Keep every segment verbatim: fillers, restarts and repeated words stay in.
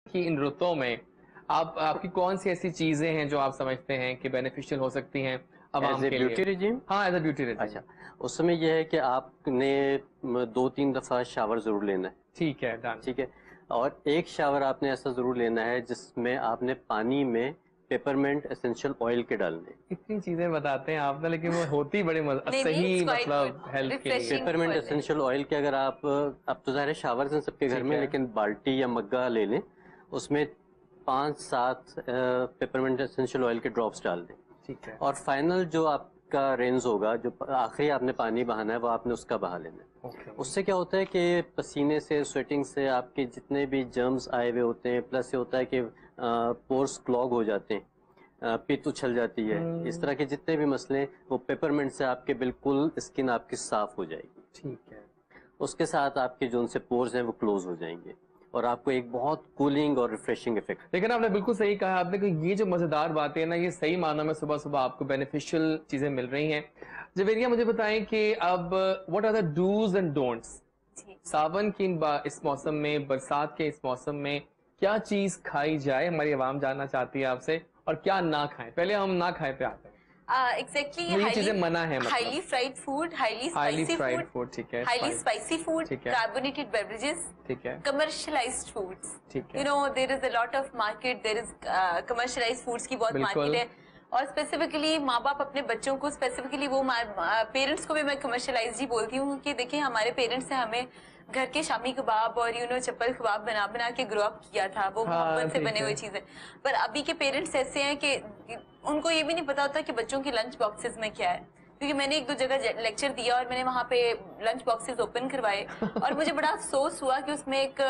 कि इन रुतों में आप आपकी कौन सी ऐसी चीजें हैं जो आप समझते हैं कि बेनिफिशियल हो सकती हैं अवाम के लिए? Beauty regime? हाँ, एज अ ब्यूटी रिजीम। अच्छा, उस समय यह है कि आपने दो तीन दफा शावर जरूर लेना है। ठीक है, डन। ठीक है, और एक शावर आपने ऐसा जरूर लेना है जिसमें आपने पानी में पेपरमेंट एसेंशियल ऑयल के डालने। इतनी चीजें बताते हैं आप ना, लेकिन वो होती बड़ी मजा नहीं, सही नहीं, it's quite मतलब good. हेल्थ के लिए। Refreshing. Peppermint for essential oil के अगर आप अब तो ज़ाहिर है शावर्स हैं सबके घर ठीक में, है। लेकिन बाल्टी या मग्गा ले लें, उसमें पाँच सात पेपरमेंट एसेंशियल ऑयल के ड्रॉप्स डाल दें। ठीक है। और फाइनल जो आपका रेंज होगा, जो आखिरी आपने पानी बहाना है, वो आपने उसका बहा लेना है। ओके। उससे क्या होता है कि पसीने से, स्वेटिंग से आपके जितने भी जर्म्स आए हुए होते हैं, प्लस ये होता है कि पोर्स क्लॉग हो जाते हैं, अ, पित्त उछल जाती है, इस तरह के जितने भी मसले, वो पेपरमेंट से आपके बिल्कुल स्किन आपकी साफ हो जाएगी। ठीक है। उसके साथ आपके जो उनसे पोर्स हैं वो क्लोज हो जाएंगे और आपको एक बहुत कूलिंग और रिफ्रेशिंग इफेक्ट। लेकिन आपने बिल्कुल सही कहा, आपने कि ये जो मजेदार बातें हैं ना, ये सही मानों में सुबह सुबह आपको बेनिफिशियल चीजें मिल रही हैं। जवेरिया, मुझे बताएं कि अब what are the dos and don'ts Sawan की इस मौसम में, बरसात के इस मौसम में क्या चीज खाई जाए, हमारी आवाम जानना चाहती है आपसे, और क्या ना खाएं। पहले हम ना खाएं पे आते हैं। एग्जैक्टली uh, exactly, ये चीजें मना है, मतलब highly fried food, highly spicy food, ठीक है, हाईली स्पाइसी फूड, ठीक है, कार्बोनेटेड बेवरेजेस, ठीक है, कमर्शियलाइज्ड फूड्स, ठीक है, you know there is a lot of market, there is commercialised foods की बहुत मार्केट है। और स्पेसिफिकली माँ बाप अपने बच्चों को, स्पेसिफिकली वो पेरेंट्स को भी मैं कमर्शियलाइज्ड ही बोलती हूँ कि देखिए हमारे पेरेंट्स ने हमें घर के शामी कबाब और यू नो चप्पल कबाब बना बना के ग्रो अप किया था, वो हाँ, मोहब्बत से बने हुए चीजें। पर अभी के पेरेंट्स ऐसे हैं कि उनको ये भी नहीं पता होता कि बच्चों की लंच बॉक्सेस में क्या है, क्योंकि मैंने एक दो जगह लेक्चर दिया और मैंने वहां पे लंच बॉक्सेस ओपन करवाए और मुझे बड़ा अफसोस हुआ कि उसमें एक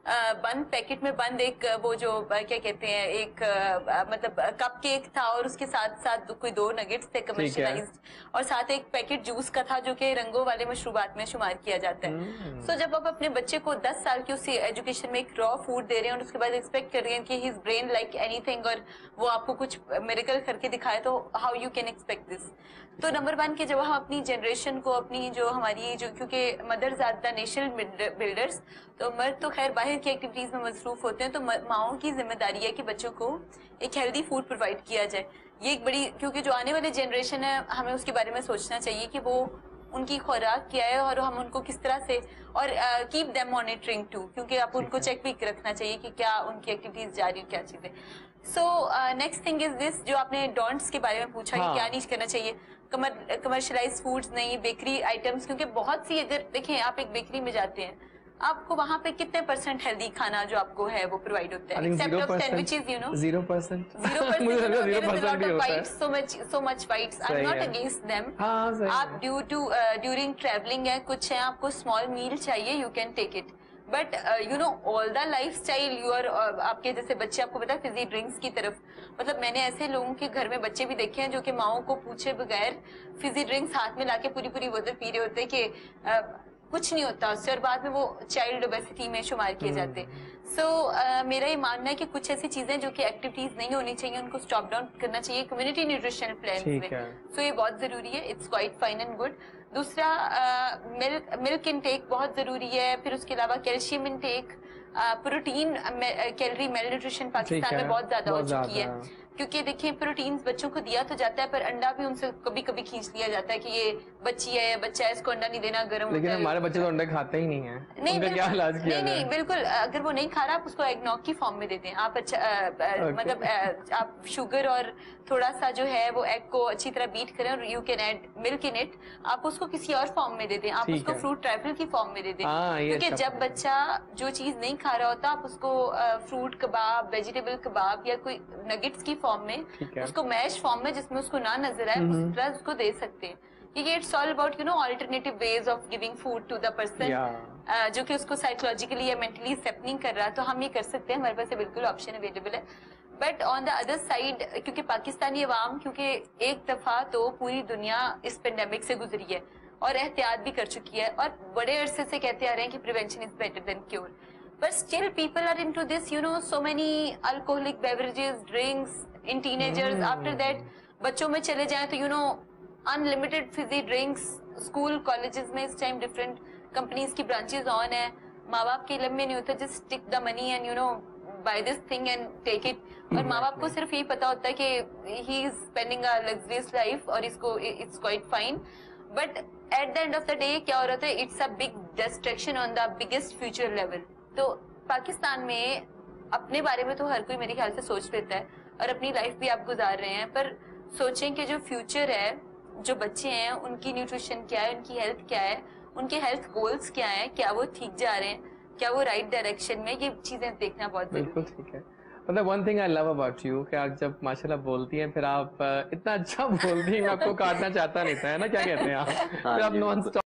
बंद पैकेट में बंद एक वो जो क्या कहते हैं एक मतलब कप केक था और उसके साथ साथ कोई दो नगेट्स थे कमर्शियलाइज्ड, और साथ एक पैकेट जूस का था जो कि रंगों वाले मशरूबात में शुमार किया जाता है। सो so, जब आप अपने बच्चे को दस साल की उसी एजुकेशन में एक रॉ फूड दे रहे हैं और उसके बाद एक्सपेक्ट कर रहे हैं कि हिज ब्रेन लाइक एनीथिंग और वो आपको कुछ मिरेकल करके दिखाए, तो how you can expect this. तो नंबर वन के जब हम अपनी जनरेशन को, अपनी जो हमारी जो, क्योंकि mothers are the national builders, तो मर्द तो खैर बाहर की एक्टिविटीज में मसरूफ होते हैं, तो माओं की जिम्मेदारी है कि बच्चों को एक हेल्दी फूड प्रोवाइड किया जाए। ये एक बड़ी, क्योंकि जो आने वाली जनरेशन है हमें उसके बारे में सोचना चाहिए कि वो उनकी खुराक क्या है और हम उनको किस तरह से, और कीप देम मॉनिटरिंग टू, क्योंकि आप उनको चेक भी रखना चाहिए कि क्या उनकी एक्टिविटीज जारी है, क्या चीजें। So next thing is this, जो आपने डोंट्स के बारे में पूछा हाँ. कि क्या नहीं करना चाहिए, कमर्शियलाइज्ड फूड्स नहीं, बेकरी आइटम्स, क्योंकि बहुत सी, अगर देखें आप एक बेकरी में जाते हैं, आपको वहां पे कितने परसेंट हेल्दी खाना जो आपको है वो प्रोवाइड होता है, except of sandwiches, you know zero percent zero percent so much so much whites, I am not against them. आप ड्यू टू ड्यूरिंग ट्रैवलिंग है, कुछ है आपको स्मॉल मील चाहिए, you can take it, but you know all the lifestyle you are, आपके जैसे बच्चे, आपको पता है फिजी ड्रिंक्स की तरफ, मतलब मैंने ऐसे लोगों के घर में बच्चे भी देखे हैं जो कि माओ को पूछे बगैर फिजी ड्रिंक्स हाथ में लाके पूरी पूरी बोतल पी रहे होते हैं कि uh, कुछ नहीं होता उससे, और बाद में वो चाइल्ड ओबेसिटी में शुमार किए जाते हैं। सो so, uh, मेरा ये मानना है कि कुछ ऐसी चीजें जो कि एक्टिविटीज नहीं होनी चाहिए उनको स्टॉप डाउन करना चाहिए कम्युनिटी न्यूट्रिशनल प्लान में। सो so, ये बहुत जरूरी है, it's quite fine and good. दूसरा मिल्क मिल्क इनटेक बहुत जरूरी है, फिर उसके अलावा calcium intake, protein, calorie malnutrition Pakistan में बहुत ज्यादा हो चुकी है, क्योंकि देखिए प्रोटीन्स बच्चों को दिया तो जाता है पर अंडा भी उनसे कभी कभी खींच लिया जाता है कि ये बच्ची है या बच्चा है, इसको अंडा नहीं देना, गर्म लेकिन हमारे बच्चे तो अंडा खाते ही नहीं है, नहीं उनका क्या इलाज किया नहीं नहीं बिल्कुल, अगर वो नहीं खा रहा आप उसको एगनॉग की फॉर्म में देते हैं आप, अच्छा मतलब आप शुगर और थोड़ा सा जो है वो एग को अच्छी तरह बीट करें और you can add milk in it, आप उसको किसी और फॉर्म में देते हैं, आप उसको फ्रूट ट्राइफल की फॉर्म में देते हैं, क्योंकि जब बच्चा जो चीज नहीं खा रहा होता आप उसको फ्रूट कबाब, वेजिटेबल कबाब या कोई नगेट्स की फॉर्म में, उसको मैश फॉर्म में जिसमें उसको ना नजर आए उस तरह उसको दे सकते हैं, क्योंकि it's all about you know alternative ways of giving food to the person जो कि उसको साइकोलॉजिकली या मेंटली एक्सेप्ट नहीं कर रहा, तो हम ये कर सकते हैं, हमारे पास बिल्कुल ऑप्शन अवेलेबल है। But on the other side, क्योंकि पाकिस्तानी अवाम, क्योंकि एक दफा तो पूरी दुनिया इस पेंडेमिक से गुजरी है और एहतियात भी कर चुकी है और बड़े अरसे से कहते आ रहे हैं कि prevention is better than cure, but still people are into this, you know, so many alcoholic beverages, drinks in teenagers. mm. After that बच्चों में चले जाएं तो you know unlimited fizzy drinks, school colleges में इस टाइम डिफरेंट कंपनीज की branches on है, माँ बाप के इलम में नहीं होता, just stick the money and you know buy this thing and take it. और माँ बाप को सिर्फ यही पता होता है कि he is spending a luxurious life और इसको it's quite fine, but at the end of the day क्या हो रहा था, it's a big distraction on the biggest future level. तो पाकिस्तान में अपने बारे में तो हर कोई मेरे ख्याल से सोच लेता है और अपनी लाइफ भी आप गुजार रहे हैं, पर सोचें कि जो फ्यूचर है, जो बच्चे हैं उनकी न्यूट्रिशन क्या है, उनकी हेल्थ क्या है, उनके हेल्थ गोल्स क्या है, क्या वो ठीक जा रहे हैं, क्या वो राइट डायरेक्शन में, ये चीजें देखना बहुत जरूरी है। बिल्कुल ठीक है। मतलब one thing I love about you कि आप जब माशाल्लाह बोलती हैं फिर आप अ, इतना अच्छा बोलती हैं, मैं आपको काटना चाहता नहीं था, है ना, क्या कहते हैं आप, फिर आप नॉन